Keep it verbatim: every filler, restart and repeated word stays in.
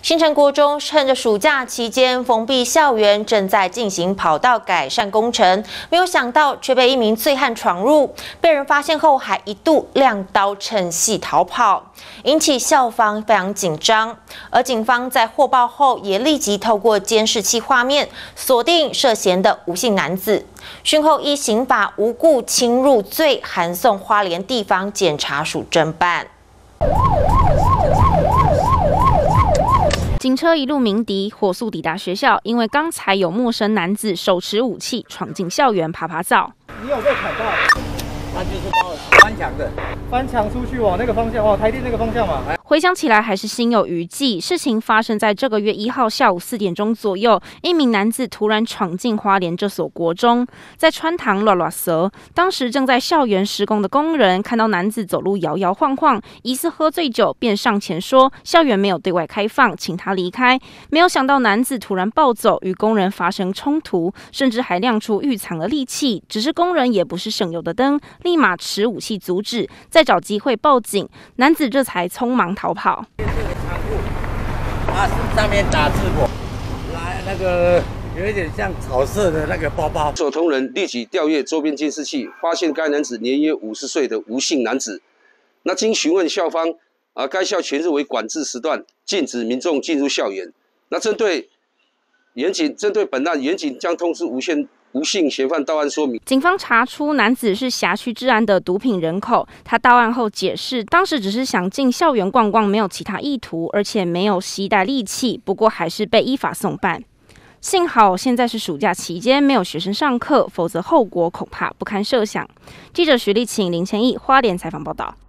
新城国中趁着暑假期间封闭校园，正在进行跑道改善工程，没有想到却被一名醉汉闯入，被人发现后还一度亮刀趁隙逃跑，引起校方非常紧张。而警方在获报后也立即透过监视器画面锁定涉嫌的吴姓男子，讯后依刑法无故侵入罪函送花莲地方检察署侦办。 警车一路鸣笛，火速抵达学校，因为刚才有陌生男子手持武器闯进校园爬爬灶。 你有被砍到？ 他就是把我翻墙的， 翻墙出去往那个方向，哦，台电那个方向嘛。 回想起来还是心有余悸。事情发生在这个月一号下午四点钟左右，一名男子突然闯进花莲这所国中，在穿堂乱乱蛇。当时正在校园施工的工人看到男子走路摇摇晃晃，疑似喝醉酒，便上前说校园没有对外开放，请他离开。没有想到男子突然暴走，与工人发生冲突，甚至还亮出预藏的利器。只是工人也不是省油的灯，立马持武器阻止，再找机会报警，男子这才匆忙逃跑。 这个仓库，它上面打字簿，来那个有一点像草色的那个包包。 所同仁立即调阅周边监视器，发现该男子年约五十岁的吴姓男子。那经询问校方，啊，该校全日为管制时段，禁止民众进入校园。那针对严警针对本案，严警将通知吴县。 吴姓嫌犯到案说明， 警方查出男子是辖区治安的毒品人口。他到案后解释，当时只是想进校园逛逛，没有其他意图，而且没有携带利器，不过还是被依法送办。幸好现在是暑假期间，没有学生上课，否则后果恐怕不堪设想。记者徐立晴、林千毅花莲采访报道。